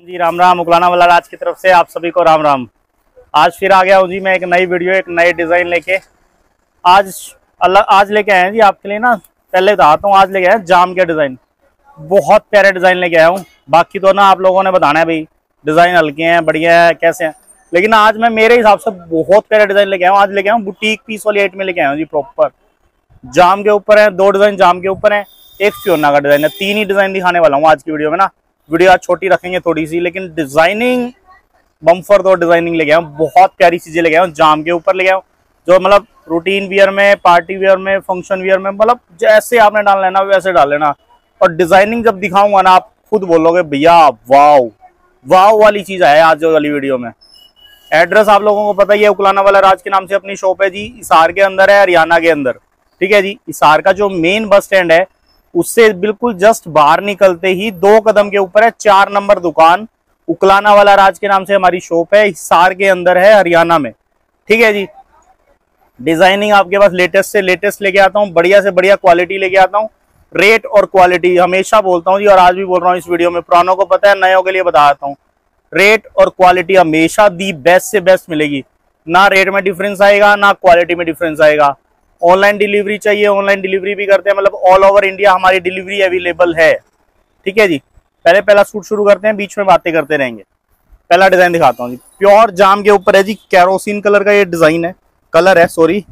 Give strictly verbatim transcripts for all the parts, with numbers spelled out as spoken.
जी राम राम। उकलाना वाला राज की तरफ से आप सभी को राम राम। आज फिर आ गया हूँ जी मैं एक नई वीडियो एक नए डिज़ाइन लेके। आज अलग आज लेके आए हैं जी आपके लिए ना। पहले बताता हूँ, आज लेके आए हैं जाम के डिज़ाइन। बहुत प्यारे डिज़ाइन लेके आया हूँ। बाकी तो ना आप लोगों ने बताना है भाई डिज़ाइन हल्के हैं, बढ़िया है, कैसे हैं, लेकिन आज मैं मेरे हिसाब से बहुत प्यारे डिज़ाइन लेके आया हूँ। आज लेके आया हूँ बुटीक पीस वाली आइट में लेके आया हूँ जी। प्रॉपर जाम के ऊपर है, दो डिज़ाइन जाम के ऊपर है, एक फियोना का डिज़ाइन है। तीन ही डिज़ाइन दिखाने वाला हूँ आज की वीडियो में ना। वीडियो आज छोटी रखेंगे थोड़ी सी, लेकिन डिजाइनिंग बम्फर दो डिजाइनिंग ले गया हूँ। बहुत प्यारी चीजें ले गया हूँ, जाम के ऊपर ले गया हूँ, जो मतलब रूटीन वियर में, पार्टी वियर में, फंक्शन वियर में, मतलब जैसे आपने डाल लेना वैसे डाल लेना। और डिजाइनिंग जब दिखाऊंगा ना आप खुद बोलोगे भैया वाव वाव वाली चीज है आज वाली वीडियो में। एड्रेस आप लोगों को पता ही है, उकलाना वाला राज के नाम से अपनी शॉप है जी। हिसार के अंदर है, हरियाणा के अंदर, ठीक है जी। हिसार का जो मेन बस स्टैंड है उससे बिल्कुल जस्ट बाहर निकलते ही दो कदम के ऊपर है चार नंबर दुकान। उकलाना वाला राज के नाम से हमारी शॉप है, हिसार के अंदर है, हरियाणा में, ठीक है जी। डिजाइनिंग आपके पास लेटेस्ट से लेटेस्ट लेके आता हूँ, बढ़िया से बढ़िया क्वालिटी लेके आता हूँ। रेट और क्वालिटी हमेशा बोलता हूँ जी, और आज भी बोल रहा हूँ इस वीडियो में। पुरानों को पता है, नयों के लिए बता देता हूँ, रेट और क्वालिटी हमेशा दी बेस्ट से बेस्ट मिलेगी। ना रेट में डिफरेंस आएगा, ना क्वालिटी में डिफरेंस आएगा। ऑनलाइन डिलीवरी चाहिए, ऑनलाइन डिलीवरी भी करते हैं, मतलब ऑल ओवर इंडिया हमारी डिलीवरी अवेलेबल है, ठीक है जी। पहले पहला सूट शुरू करते हैं, बीच में बातें करते रहेंगे। पहला डिजाइन दिखाता हूँ जी, प्योर जाम के ऊपर है जी। कैरोसिन कलर का ये डिजाइन है, कलर है सॉरी।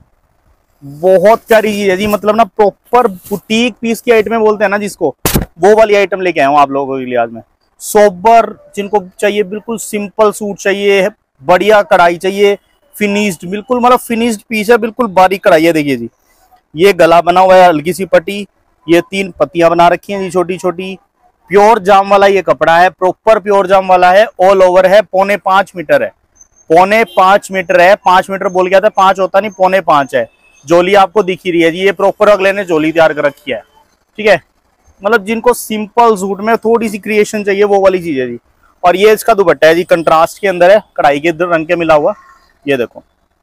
बहुत प्यारी चीज है जी, मतलब ना प्रॉपर बुटीक पीस की आइटम बोलते हैं ना जिसको, वो वाली आइटम लेके आया हूँ आप लोगों के लिए आज मैं। सोबर जिनको चाहिए, बिल्कुल सिंपल सूट चाहिए, बढ़िया कढ़ाई चाहिए, फिनिश्ड, बिल्कुल मतलब फिनिश्ड पीस है, बिल्कुल बारीक कढ़ाई है। देखिए जी, ये गला बना हुआ है, हल्की सी पट्टी, ये तीन पत्तियां बना रखी हैं जी छोटी छोटी। प्योर जाम वाला ये कपड़ा है, प्रॉपर प्योर जाम वाला है, ऑल ओवर है, पौने पांच मीटर है, पौने पांच मीटर है। पांच मीटर बोल गया था, पांच होता नहीं, पौने पांच है। जोली आपको दिख ही रही है जी, ये प्रॉपर अगले ने जोली तैयार कर रखी है, ठीक है। मतलब जिनको सिंपल सूट में थोड़ी सी क्रिएशन चाहिए वो वाली चीज है जी। और ये इसका दुपट्टा है जी, कंट्रास्ट के अंदर है, कढ़ाई के रंग के मिला हुआ। ये देखो,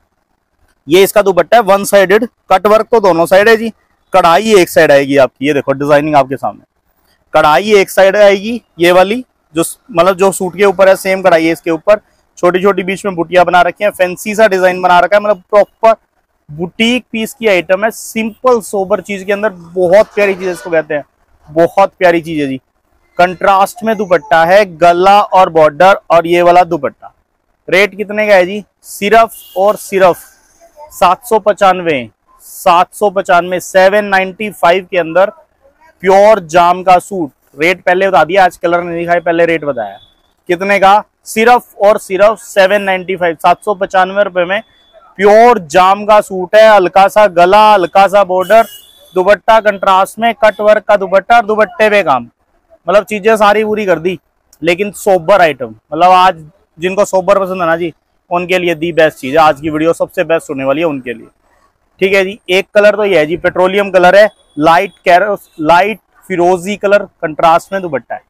ये इसका दुपट्टा है, वन साइडेड, कट वर्क तो दोनों साइड है जी। कढ़ाई एक साइड आएगी आपकी, ये देखो डिजाइनिंग आपके सामने, कढ़ाई एक साइड आएगी ये वाली, जो मतलब जो सूट के ऊपर है सेम कढ़ाई है इसके ऊपर। छोटी छोटी बीच में बुटियां बना रखी हैं, फैंसी सा डिजाइन बना रखा है, मतलब प्रॉपर बुटीक पीस की आइटम है। सिंपल सोबर चीज के अंदर बहुत प्यारी चीज इसको कहते हैं, बहुत प्यारी चीज है जी। कंट्रास्ट में दुपट्टा है, गला और बॉर्डर और ये वाला दुपट्टा। रेट कितने का है जी? सिर्फ और सिर्फ सात सौ पचानवे सात सौ पचानवे सेवन नाइन्टी फाइव के अंदर प्योर जाम का सूट। रेट पहले बता दिया, आज कलर नहीं दिखाए, पहले रेट बताया कितने का। सिर्फ और सिर्फ सेवन नाइन्टी फाइव सात सौ पचानवे रुपए में प्योर जाम का सूट है। हल्का सा गला, हल्का सा बॉर्डर, दुपट्टा कंट्रास्ट में, कट वर्क का दुपट्टा और दुपट्टे पे काम, मतलब चीजें सारी पूरी कर दी। लेकिन सोबर आइटम, मतलब आज जिनको सोबर पसंद है ना जी, उनके लिए दी बेस्ट चीज है। आज की वीडियो सबसे बेस्ट होने वाली है उनके लिए, ठीक है जी। एक कलर तो ये है जी, पेट्रोलियम कलर है, लाइट कैरोस लाइट फिरोजी कलर, कंट्रास्ट में दुपट्टा है।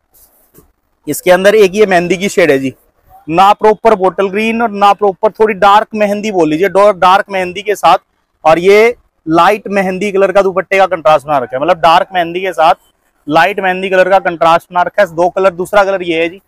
इसके अंदर एक ये मेहंदी की शेड है जी, ना प्रॉपर बोटल ग्रीन और ना प्रॉपर थोड़ी डार्क मेहंदी बोल लीजिए, डार्क मेहंदी के साथ। और ये लाइट मेहंदी कलर का दुपट्टे का कंट्रास्ट बना रखा है, मतलब डार्क मेहंदी के साथ लाइट मेहंदी कलर का कंट्रास्ट बना रखा है। दो कलर, दूसरा कलर ये है जी,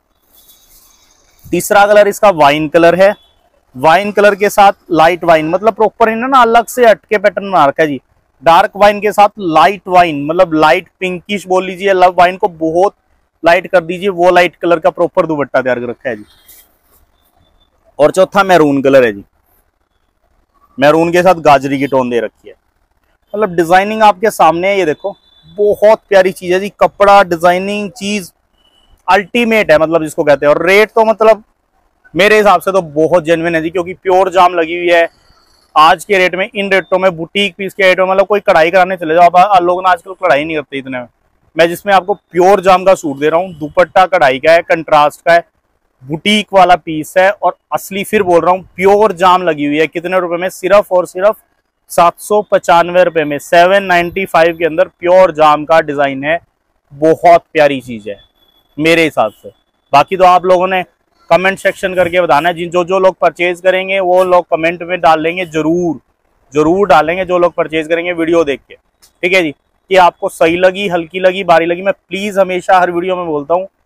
तीसरा कलर इसका वाइन कलर है, वाइन कलर के साथ लाइट वाइन, मतलब प्रॉपर इन्हें ना अलग से हटके पैटर्न बना रखा है जी। डार्क वाइन के साथ लाइट वाइन, मतलब लाइट पिंकिश बोल लीजिए, लव वाइन को बहुत लाइट कर दीजिए, वो लाइट कलर का प्रॉपर दुपट्टा तैयार कर रखा है जी। और चौथा मैरून कलर है जी, मैरून के साथ गाजरी की टोन दे रखी है। मतलब डिजाइनिंग आपके सामने है, ये देखो बहुत प्यारी चीज है जी। कपड़ा डिजाइनिंग चीज अल्टीमेट है, मतलब जिसको कहते हैं। और रेट तो मतलब मेरे हिसाब से तो बहुत जेन्युइन है जी, क्योंकि प्योर जाम लगी हुई है। आज के रेट में, इन रेटों में, बुटीक पीस के रेट में, मतलब कोई कढ़ाई कराने चले जाओ आप, लोग ना आजकल कढ़ाई नहीं करते इतने में। मैं जिसमें आपको प्योर जाम का सूट दे रहा हूँ, दुपट्टा कढ़ाई का है, कंट्रास्ट का है, बुटीक वाला पीस है, और असली फिर बोल रहा हूँ प्योर जाम लगी हुई है। कितने रुपए में? सिर्फ और सिर्फ सात सौ पचानवे रुपए में, सेवन नाइन्टी फाइव के अंदर प्योर जाम का डिजाइन है। बहुत प्यारी चीज है मेरे हिसाब से। बाकी तो आप लोगों ने कमेंट सेक्शन करके बताना है, जिन जो जो लोग परचेज करेंगे वो लोग कमेंट में डाल लेंगे, जरूर जरूर डालेंगे जो लोग परचेज करेंगे वीडियो देख के, ठीक है जी। कि आपको सही लगी, हल्की लगी, भारी लगी। मैं प्लीज हमेशा हर वीडियो में बोलता हूँ,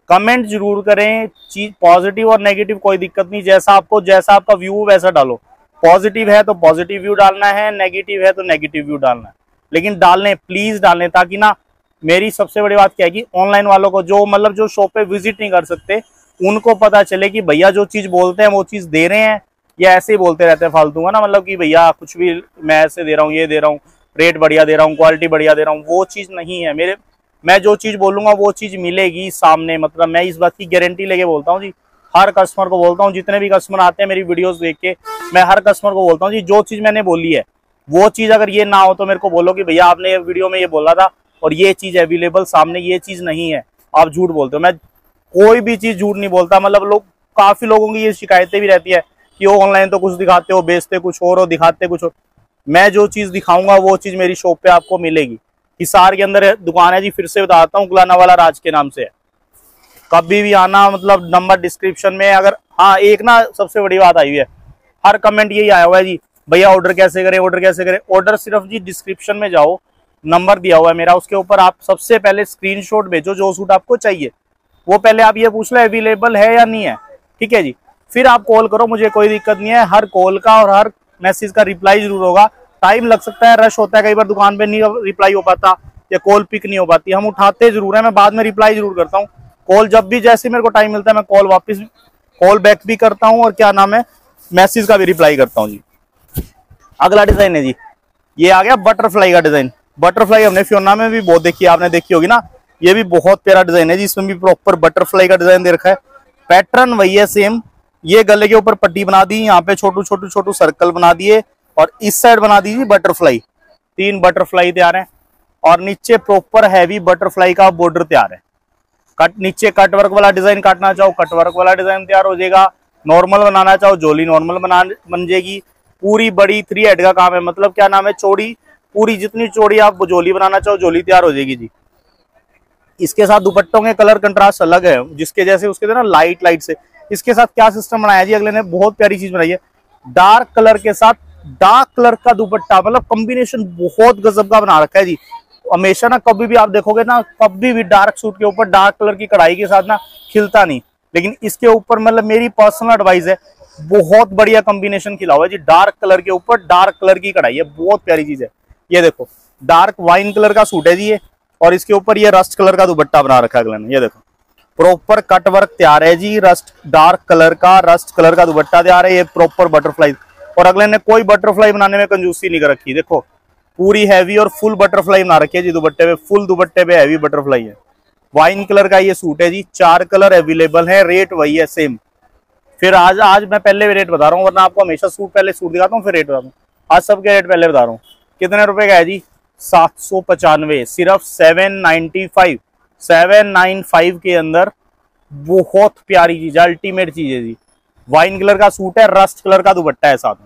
कमेंट जरूर करें, चीज पॉजिटिव और नेगेटिव कोई दिक्कत नहीं, जैसा आपको जैसा आपका व्यू वैसा डालो। पॉजिटिव है तो पॉजिटिव व्यू डालना है, नेगेटिव है तो नेगेटिव व्यू डालना है, लेकिन डालने प्लीज डालने, ताकि ना मेरी सबसे बड़ी बात क्या है कि ऑनलाइन वालों को जो मतलब जो शॉप पे विजिट नहीं कर सकते उनको पता चले कि भैया जो चीज बोलते हैं वो चीज दे रहे हैं या ऐसे ही बोलते रहते हैं फालतू का ना, मतलब कि भैया कुछ भी मैं ऐसे दे रहा हूँ, ये दे रहा हूँ, रेट बढ़िया दे रहा हूँ, क्वालिटी बढ़िया दे रहा हूँ, वो चीज नहीं है। मेरे मैं जो चीज बोलूंगा वो चीज मिलेगी सामने, मतलब मैं इस बात की गारंटी लेके बोलता हूँ जी। हर कस्टमर को बोलता हूँ, जितने भी कस्टमर आते हैं मेरी वीडियोस देख के, मैं हर कस्टमर को बोलता हूँ जी जो चीज मैंने बोली है वो चीज अगर ये ना हो तो मेरे को बोलो कि भैया आपने वीडियो में ये बोला था और ये चीज अवेलेबल सामने ये चीज नहीं है, आप झूठ बोलते हो। मैं कोई भी चीज झूठ नहीं बोलता, मतलब लोग काफी लोगों की ये शिकायतें भी रहती है कि वो ऑनलाइन तो कुछ दिखाते हो, बेचते कुछ और हो, दिखाते कुछ और। मैं जो चीज दिखाऊंगा वो चीज मेरी शॉप पे आपको मिलेगी। हिसार के अंदर दुकान है जी, फिर से बताता हूँ, गुलानावाला राज के नाम से है। कभी भी आना, मतलब नंबर डिस्क्रिप्शन में। अगर हाँ एक ना सबसे बड़ी बात आई हुई है, हर कमेंट यही आया हुआ है जी भैया ऑर्डर कैसे करें, ऑर्डर कैसे करें। ऑर्डर सिर्फ जी डिस्क्रिप्शन में जाओ, नंबर दिया हुआ है मेरा, उसके ऊपर आप सबसे पहले स्क्रीनशॉट भेजो जो सूट आपको चाहिए, वो पहले आप ये पूछ लो अवेलेबल है या नहीं है, ठीक है जी। फिर आप कॉल करो, मुझे कोई दिक्कत नहीं है, हर कॉल का और हर मैसेज का रिप्लाई जरूर होगा। टाइम लग सकता है, रश होता है, कई बार दुकान पे नहीं रिप्लाई हो पाता या कॉल पिक नहीं हो पाती, हम उठाते जरूर है, मैं बाद में रिप्लाई जरूर करता हूँ। कॉल जब भी जैसे मेरे को टाइम मिलता है मैं कॉल वापस कॉल बैक भी करता हूँ और क्या नाम है मैसेज का भी रिप्लाई करता हूँ जी। अगला डिजाइन है जी, ये आ गया बटरफ्लाई का डिजाइन। बटरफ्लाई हमने फियोना में भी बहुत देखी है, आपने देखी होगी ना, ये भी बहुत प्यारा डिजाइन है जी, इसमें भी प्रॉपर बटरफ्लाई का डिजाइन दे रखा है। पैटर्न वही है सेम, ये गले के ऊपर पट्टी बना दी, यहाँ पे छोटू छोटू छोटू सर्कल बना दिए और इस साइड बना दीजिए बटरफ्लाई, तीन बटरफ्लाई तैयार है और नीचे प्रॉपर हैवी बटरफ्लाई का बॉर्डर तैयार है। कट नीचे कट वर्क वाला डिजाइन काटना चाहो कट वर्क वाला डिजाइन तैयार हो जाएगा, नॉर्मल बनाना चाहो जोली नॉर्मल बना बन जाएगी। पूरी बड़ी थ्री हेड का काम है, मतलब क्या नाम है चौड़ी, पूरी जितनी चौड़ी आप जोली बनाना चाहो जोली तैयार हो जाएगी जी। इसके साथ दुपट्टों के कलर कंट्रास्ट अलग है, जिसके जैसे उसके ना लाइट लाइट से। इसके साथ क्या सिस्टम बनाया जी अगले ने, बहुत प्यारी चीज बनाई है, डार्क कलर के साथ डार्क कलर का दुपट्टा, मतलब कॉम्बिनेशन बहुत गजब का बना रखा है जी। हमेशा ना कभी भी आप देखोगे ना, कभी भी डार्क सूट के ऊपर डार्क कलर की कढ़ाई के साथ ना खिलता नहीं, लेकिन इसके ऊपर मतलब मेरी पर्सनल एडवाइस है, बहुत बढ़िया कॉम्बिनेशन खिला हुआ है जी। डार्क कलर के ऊपर डार्क कलर की कढ़ाई है, बहुत प्यारी चीज है। ये देखो डार्क वाइन कलर का सूट है जी ये, और इसके ऊपर ये रस्ट कलर का दुपट्टा बना रखा है अगले ने। ये देखो प्रॉपर कट वर्क तैयार है जी, रस्ट डार्क कलर का रस्ट कलर का दुपट्टा तैयार है, ये प्रॉपर बटरफ्लाई। और अगले ने कोई बटरफ्लाई बनाने में कंजूसी नहीं कर रखी, देखो पूरी हैवी और फुल बटरफ्लाई बना रखी है जी दुपट्टे पे, फुल दुपट्टे पे हैवी बटरफ्लाई है। वाइन कलर का ये सूट है जी, चार कलर अवेलेबल है, रेट वही है सेम। फिर आज आज मैं पहले रेट बता रहा हूँ, वरना आपको हमेशा सूट पहले सूट दिखाता हूँ फिर रेट बताता हूँ। आज सबके रेट पहले बता रहा हूँ। कितने रुपए का है जी, सात सौ पचानवे, सिर्फ seven ninety five seven nine five के अंदर बहुत प्यारी चीज है, अल्टीमेट चीज है जी। वाइन कलर का सूट है, रस्ट कलर का दुपट्टा है साथ में।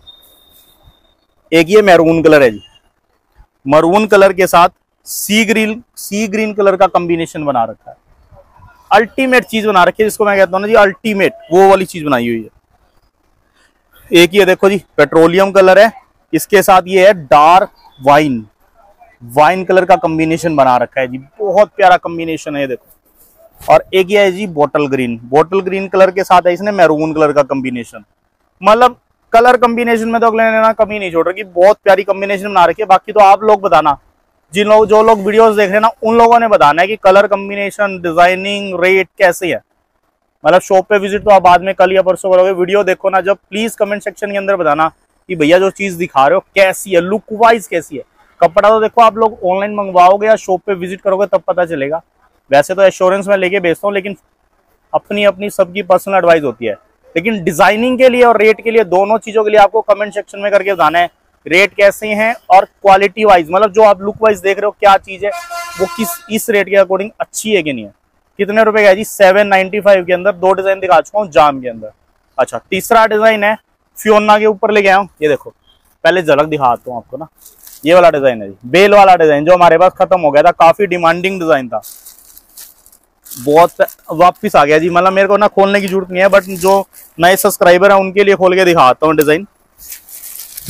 एक ये मैरून कलर है जी, मरून कलर के साथ sea green sea green colour का कॉम्बिनेशन बना रखा है, अल्टीमेट चीज बना रखी है, जिसको मैं कहता हूँ ना जी अल्टीमेट, वो वाली चीज बनाई हुई है। एक ये देखो जी पेट्रोलियम कलर है, इसके साथ ये है डार्क वाइन वाइन कलर का कॉम्बिनेशन बना रखा है जी, बहुत प्यारा कॉम्बिनेशन है ये देखो। और एक ये है जी bottle green, bottle green colour के साथ है इसने मैरून कलर का कॉम्बिनेशन, मतलब कलर कॉम्बिनेशन में तो अगले ने ना कमी नहीं छोड़ रखी, बहुत प्यारी कॉम्बिनेशन बना रखी है। बाकी तो आप लोग बताना, जिन लोग जो लोग वीडियोस देख रहे हैं ना, उन लोगों ने बताना है कि कलर कॉम्बिनेशन, डिजाइनिंग, रेट कैसे है। मतलब शॉप पे विजिट तो आप बाद में कल या परसों करोगे, वीडियो देखो ना जब, प्लीज कमेंट सेक्शन के अंदर बताना कि भैया जो चीज दिखा रहे हो कैसी है, लुक वाइज कैसी है। कपड़ा तो देखो आप लोग ऑनलाइन मंगवाओगे या शॉप पे विजिट करोगे तब पता चलेगा। वैसे तो एश्योरेंस में लेके बेचता हूँ, लेकिन अपनी अपनी सबकी पर्सनल एडवाइस होती है। लेकिन डिजाइनिंग के लिए और रेट के लिए, दोनों चीजों के लिए आपको कमेंट सेक्शन में करके बताना है रेट कैसे हैं और क्वालिटी वाइज, मतलब जो आप लुक वाइज देख रहे हो क्या चीज है वो किस इस रेट के अकॉर्डिंग अच्छी है कि नहीं है। कितने रुपए का है जी, सेवन नाइनटी फाइव के अंदर दो डिजाइन दिखा चुका हूँ जाम के अंदर। अच्छा तीसरा डिजाइन है फियोना के ऊपर लेके आया हूँ, ये देखो पहले झलक दिखाता हूँ आपको ना। ये वाला डिजाइन है जी, बेल वाला डिजाइन जो हमारे पास खत्म हो गया था, काफी डिमांडिंग डिजाइन था, बहुत वापिस आ गया जी। मतलब मेरे को ना खोलने की जरूरत नहीं है, बट जो नए सब्सक्राइबर है उनके लिए खोल के दिखाता हूँ डिजाइन।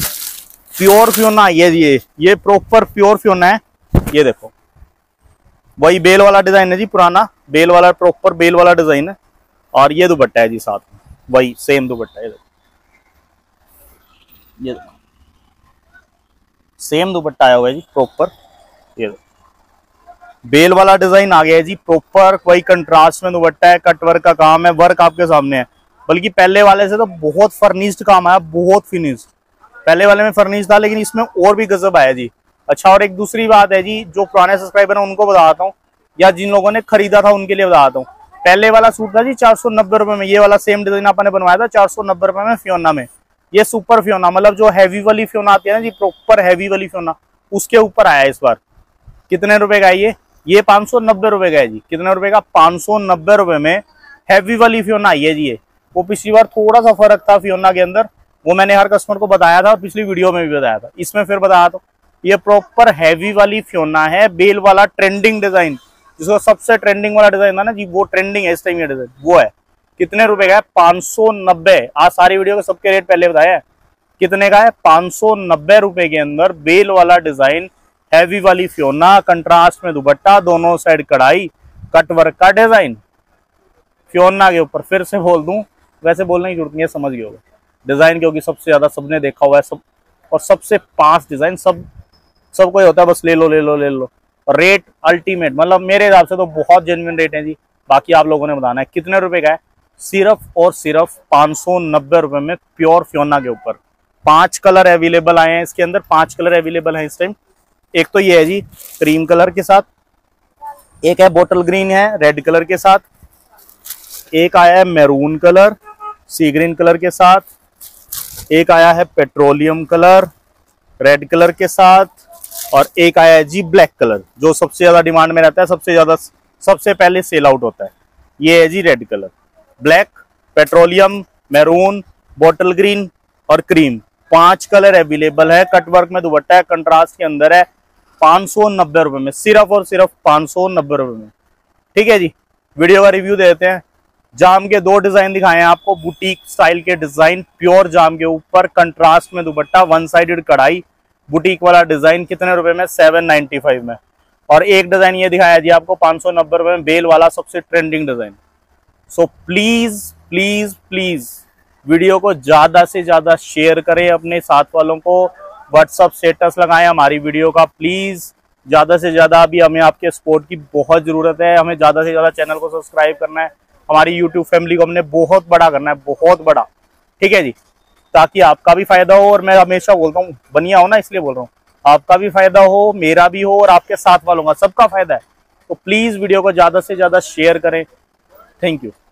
प्योर फियोना ये ये ये प्रॉपर प्योर फियोना है, ये देखो वही बेल वाला डिजाइन है जी, पुराना बेल वाला, प्रॉपर बेल वाला डिजाइन है। और ये दुपट्टा है जी साथ में, वही सेम दुपट्टा है, ये सेम दुपट्टा आया हुआ है जी प्रॉपर। ये बेल वाला डिजाइन आ गया है जी प्रॉपर, वही कंट्रास्ट में दुपट्टा है, कटवर्क का काम है, वर्क आपके सामने है। बल्कि पहले वाले से तो बहुत फर्निश्ड काम आया, बहुत फिनिश्ड। पहले वाले में फर्निश्ड था, लेकिन इसमें और भी गजब आया जी। अच्छा, और एक दूसरी बात है जी, जो पुराने सब्सक्राइबर हैं उनको बताता हूँ, या जिन लोगों ने खरीदा था उनके लिए बताता हूँ। पहले वाला सूट था जी चार सौ नब्बे रुपए में, ये वाला सेम डिजाइन आपने बनवाया था चार सौ नब्बे रुपए में फियोना में। ये सुपर फियोना, मतलब जो हैवी वाली फियोना आती है ना जी, प्रॉपर हैवी वाली फियोना, उसके ऊपर आया है इस बार। कितने रुपए का है ये? ये पाँच सौ नब्बे रुपए का है जी। कितने रुपए का? पाँच सौ नब्बे रुपए में हैवी वाली फियोना आई है जी। ये वो पिछली बार थोड़ा सा फर्क था फियोना के अंदर, वो मैंने हर कस्टमर को बताया था और पिछली वीडियो में भी बताया था, इसमें फिर बताया तो ये प्रॉपर हैवी वाली फियोना है, बेल वाला ट्रेंडिंग डिजाइन, जिसको सबसे ट्रेंडिंग वाला डिजाइन था ना जी, वो ट्रेंडिंग है इस टाइम, ये डिजाइन वो है। कितने रुपए का है? पाँच सौ नब्बे। आज सारी वीडियो के सबके रेट पहले बताया है। कितने का है? पाँच सौ नब्बे रुपए के अंदर बेल वाला डिजाइन, हैवी वाली फियोना, कंट्रास्ट में दुपट्टा, दोनों साइड कढ़ाई, कटवर्क का डिजाइन फियोना के ऊपर। फिर से बोल दूं, वैसे बोलने की जरूरत नहीं है, समझ गए होगा डिजाइन, क्योंकि सबसे ज्यादा सबने देखा हुआ है सब, और सबसे पांच डिजाइन सब सबको होता है बस ले लो ले लो ले लो। और रेट अल्टीमेट, मतलब मेरे हिसाब से तो बहुत जेन्युइन रेट है जी। बाकी आप लोगों ने बताना है कितने रुपए का है। सिर्फ और सिर्फ पाँच सौ नब्बे रुपए में प्योर फियोना के ऊपर। पांच कलर अवेलेबल आए हैं इसके अंदर, पांच कलर अवेलेबल है इस टाइम। एक तो ये है जी क्रीम कलर के साथ, एक है बोटल ग्रीन है रेड कलर के साथ, एक आया है maroon colour sea green colour के साथ, एक आया है पेट्रोलियम कलर रेड कलर के साथ, और एक आया है जी ब्लैक कलर, जो सबसे ज्यादा डिमांड में रहता है, सबसे ज्यादा सबसे पहले सेल आउट होता है। ये है जी red colour, black, petroleum, maroon, bottle green और क्रीम। पांच कलर अवेलेबल है, कटवर्क में दुपट्टा है, कंट्रास्ट के अंदर है। पाँच सौ नब्बे रुपए में, सिर्फ और सिर्फ पाँच सौ नब्बे रुपए में। ठीक है जी, वीडियो का रिव्यू देते हैं। जाम के दो डिजाइन दिखाए हैं आपको, बुटीक स्टाइल के डिजाइन, प्योर जाम के ऊपर, कंट्रास्ट में दुपट्टा, वन साइडेड कढ़ाई, बुटीक वाला डिजाइन। कितने रुपए में? सेवन नाइनटी फाइव में। और एक डिजाइन ये दिखाया जी आपको पाँच सौ नब्बे रुपए में, बेल वाला सबसे trending design. So please please please video को ज्यादा से ज्यादा शेयर करें, अपने साथ वालों को व्हाट्सअप स्टेटस लगाएं हमारी वीडियो का प्लीज ज्यादा से ज्यादा। अभी हमें आपके सपोर्ट की बहुत जरूरत है, हमें ज्यादा से ज्यादा चैनल को सब्सक्राइब करना है, हमारी यूट्यूब फैमिली को हमने बहुत बड़ा करना है, बहुत बड़ा। ठीक है जी, ताकि आपका भी फायदा हो, और मैं हमेशा बोलता हूँ बनिया हो ना, इसलिए बोल रहा हूँ, आपका भी फायदा हो, मेरा भी हो, और आपके साथ वालों का, सबका फायदा है। तो प्लीज वीडियो को ज्यादा से ज्यादा शेयर करें। Thank you.